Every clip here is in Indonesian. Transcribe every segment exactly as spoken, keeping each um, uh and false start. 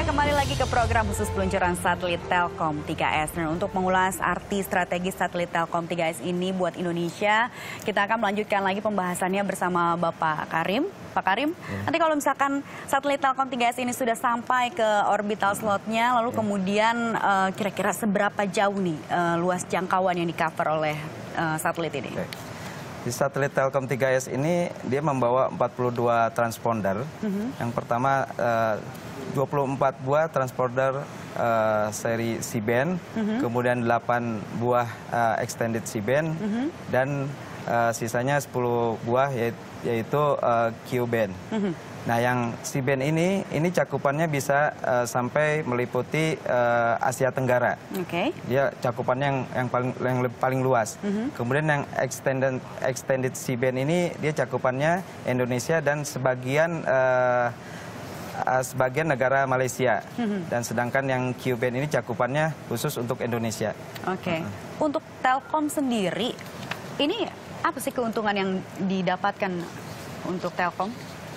kembali lagi ke program khusus peluncuran satelit Telkom tiga S. Dan untuk mengulas arti strategis satelit Telkom tiga S ini buat Indonesia, kita akan melanjutkan lagi pembahasannya bersama Bapak Karim. Pak Karim, ya. Nanti kalau misalkan satelit Telkom tiga S ini sudah sampai ke orbital slotnya, lalu ya. kemudian kira-kira uh, seberapa jauh nih uh, luas jangkauan yang di-cover oleh uh, satelit ini? Okay. Di satelit Telkom tiga S ini dia membawa empat puluh dua transponder. Mm-hmm. Yang pertama uh, dua puluh empat buah transponder uh, seri C-band, mm-hmm. kemudian delapan buah uh, extended C-band, mm-hmm. dan uh, sisanya sepuluh buah yaitu, yaitu uh, Q-band. Mm-hmm. Nah, yang C-band ini, ini cakupannya bisa uh, sampai meliputi uh, Asia Tenggara. Oke. Okay. Dia cakupannya yang yang paling yang paling luas. Mm-hmm. Kemudian yang extended extended C-band ini dia cakupannya Indonesia dan sebagian uh, uh, sebagian negara Malaysia. Mm-hmm. Dan sedangkan yang Q-band ini cakupannya khusus untuk Indonesia. Oke. Okay. Uh-huh. Untuk Telkom sendiri, ini apa sih keuntungan yang didapatkan untuk Telkom?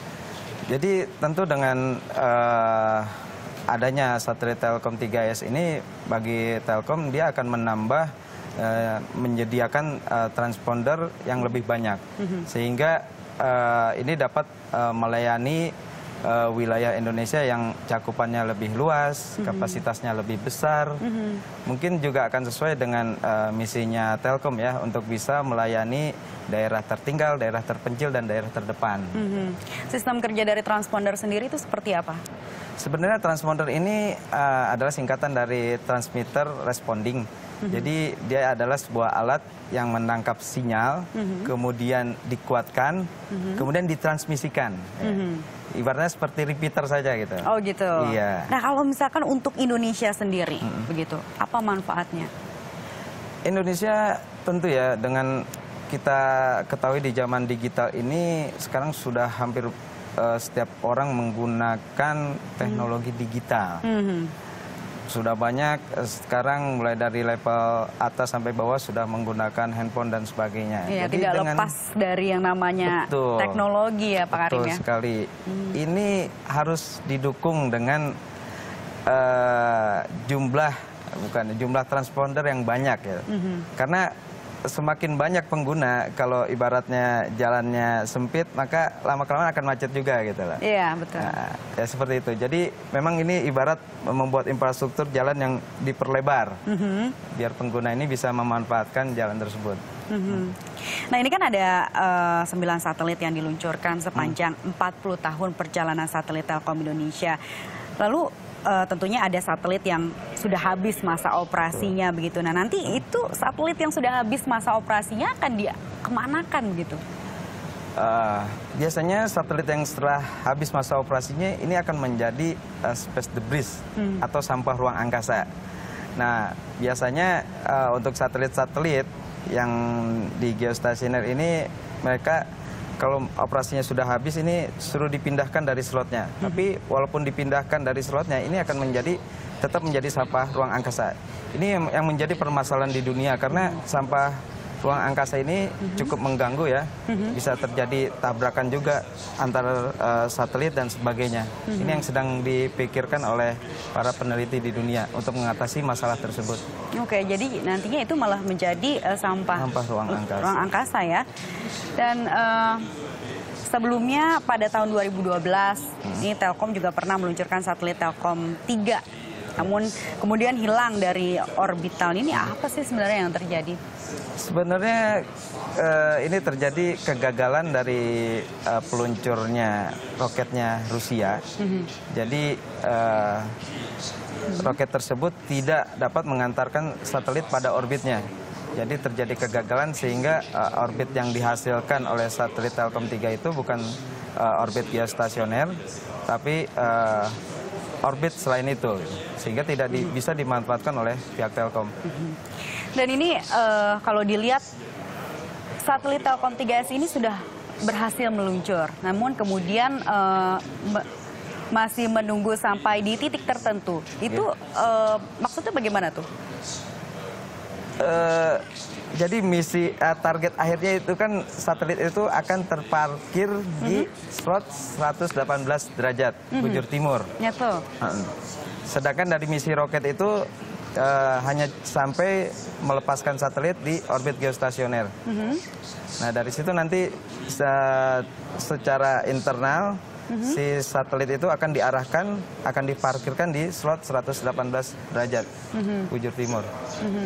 Jadi tentu dengan uh, adanya satelit Telkom tiga S ini bagi Telkom dia akan menambah uh, menyediakan uh, transponder yang lebih banyak. Mm-hmm. Sehingga uh, ini dapat uh, melayani uh, wilayah Indonesia yang cakupannya lebih luas, mm-hmm. kapasitasnya lebih besar. Mm-hmm. Mungkin juga akan sesuai dengan uh, misinya Telkom ya untuk bisa melayani daerah tertinggal, daerah terpencil, dan daerah terdepan. Mm-hmm. Sistem kerja dari transponder sendiri itu seperti apa? Sebenarnya transponder ini uh, adalah singkatan dari transmitter responding. Mm-hmm. Jadi dia adalah sebuah alat yang menangkap sinyal, mm-hmm. kemudian dikuatkan, mm-hmm. kemudian ditransmisikan. Mm-hmm. Ya. Ibaratnya seperti repeater saja gitu. Oh gitu. Iya. Nah kalau misalkan untuk Indonesia sendiri, mm-hmm. begitu, apa manfaatnya? Indonesia tentu ya dengan kita ketahui di zaman digital ini sekarang sudah hampir uh, setiap orang menggunakan teknologi mm. digital. Mm-hmm. Sudah banyak uh, sekarang mulai dari level atas sampai bawah sudah menggunakan handphone dan sebagainya. Ya, Jadi tidak dengan, lepas dari yang namanya betul, teknologi ya Pak Karim ya. Betul sekali. Mm. Ini harus didukung dengan uh, jumlah bukan jumlah transponder yang banyak ya. Mm-hmm. Karena semakin banyak pengguna, kalau ibaratnya jalannya sempit, maka lama-kelamaan akan macet juga gitu lah. Iya, betul. Nah, ya seperti itu. Jadi memang ini ibarat membuat infrastruktur jalan yang diperlebar, mm-hmm. biar pengguna ini bisa memanfaatkan jalan tersebut. Mm-hmm. Nah ini kan ada uh, sembilan satelit yang diluncurkan sepanjang mm. empat puluh tahun perjalanan satelit Telkom Indonesia. Lalu Uh, tentunya ada satelit yang sudah habis masa operasinya. Betul. Begitu. Nah nanti itu satelit yang sudah habis masa operasinya akan dikemanakan begitu? Uh, biasanya satelit yang setelah habis masa operasinya ini akan menjadi uh, space debris hmm. atau sampah ruang angkasa. Nah biasanya uh, untuk satelit-satelit yang di geostasioner ini mereka kalau operasinya sudah habis ini suruh dipindahkan dari slotnya. Hmm. Tapi walaupun dipindahkan dari slotnya ini akan menjadi tetap menjadi sampah ruang angkasa. Ini yang, yang menjadi permasalahan di dunia karena sampah ruang angkasa ini hmm. cukup mengganggu ya. Hmm. Bisa terjadi tabrakan juga antara uh, satelit dan sebagainya. Hmm. Ini yang sedang dipikirkan oleh para peneliti di dunia untuk mengatasi masalah tersebut. Oke, jadi nantinya itu malah menjadi uh, sampah, sampah ruang angkasa. ruang angkasa ya. Dan uh, sebelumnya pada tahun dua ribu dua belas hmm. ini Telkom juga pernah meluncurkan satelit Telkom tiga. Namun kemudian hilang dari orbital. Ini apa sih sebenarnya yang terjadi? Sebenarnya uh, ini terjadi kegagalan dari uh, peluncurnya roketnya Rusia. Mm-hmm. Jadi uh, mm-hmm. roket tersebut tidak dapat mengantarkan satelit pada orbitnya. Jadi terjadi kegagalan sehingga uh, orbit yang dihasilkan oleh satelit Telkom tiga itu bukan uh, orbit geostasioner, tapi uh, orbit selain itu, sehingga tidak di, bisa dimanfaatkan oleh pihak Telkom. Dan ini uh, kalau dilihat satelit Telkom tiga S ini sudah berhasil meluncur, namun kemudian uh, masih menunggu sampai di titik tertentu. Itu yeah. uh, maksudnya bagaimana tuh? uh, jadi misi uh, target akhirnya itu kan satelit itu akan terparkir mm-hmm. di slot seratus delapan belas derajat mm-hmm. bujur timur. Ya tuh. Uh, sedangkan dari misi roket itu uh, hanya sampai melepaskan satelit di orbit geostasioner. Mm-hmm. Nah dari situ nanti se secara internal mm-hmm. si satelit itu akan diarahkan, akan diparkirkan di slot seratus delapan belas derajat mm-hmm. bujur timur. Mm-hmm.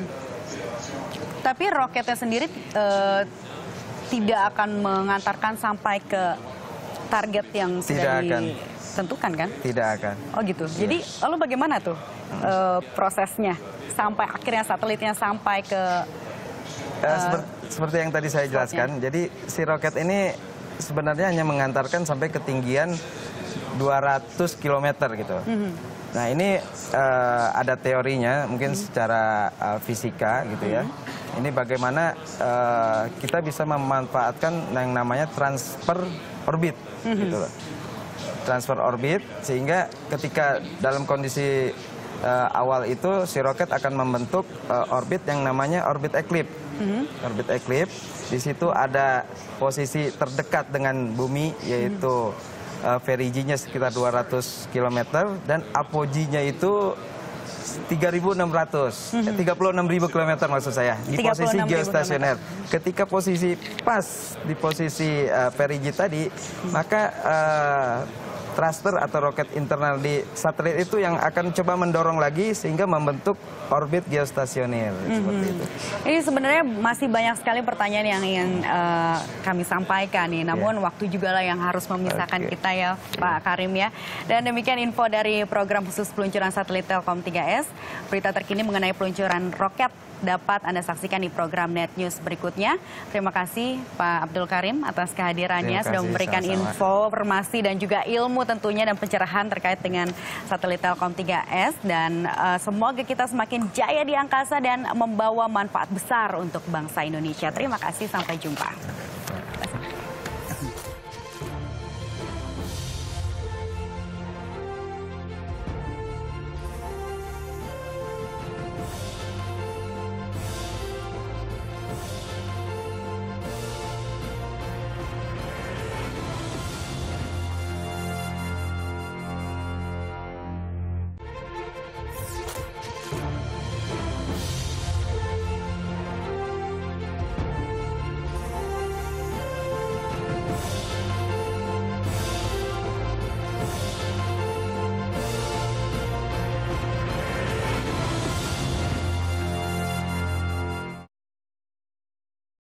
Tapi roketnya sendiri uh, tidak akan mengantarkan sampai ke target yang sudah ditentukan kan? Tidak akan. Oh gitu. Yeah. Jadi lalu bagaimana tuh uh, prosesnya sampai akhirnya satelitnya sampai ke uh, uh, seperti, seperti yang tadi saya jelaskan. Spotnya. Jadi si roket ini sebenarnya hanya mengantarkan sampai ketinggian dua ratus kilometer gitu. Mm-hmm. Nah ini uh, ada teorinya, mungkin mm-hmm. secara uh, fisika gitu ya. Mm-hmm. Ini bagaimana uh, kita bisa memanfaatkan yang namanya transfer orbit, mm-hmm. gitu loh. Transfer orbit sehingga ketika dalam kondisi uh, awal itu si roket akan membentuk uh, orbit yang namanya orbit eclipse. Mm-hmm. Orbit eclipse di situ ada posisi terdekat dengan bumi yaitu mm-hmm. uh, periginya sekitar dua ratus kilometer dan apoginya itu tiga ribu enam ratus, mm-hmm. tiga puluh enam ribu kilometer maksud saya di posisi geostasioner. Ketika posisi pas di posisi uh, perigi tadi, mm-hmm. maka uh, thruster atau roket internal di satelit itu yang akan coba mendorong lagi sehingga membentuk orbit geostasioner. Mm-hmm. Seperti itu. Ini sebenarnya masih banyak sekali pertanyaan yang yang uh, kami sampaikan nih. Namun yeah. waktu juga lah yang harus memisahkan okay. kita ya Pak Karim ya. Dan demikian info dari program khusus peluncuran satelit Telkom tiga S. Berita terkini mengenai peluncuran roket dapat Anda saksikan di program Net News berikutnya. Terima kasih Pak Abdul Karim atas kehadirannya sudah memberikan sama-sama. info, informasi dan juga ilmu tentunya dan pencerahan terkait dengan satelit Telkom tiga S dan uh, semoga kita semakin jaya di angkasa dan membawa manfaat besar untuk bangsa Indonesia. Terima kasih, sampai jumpa.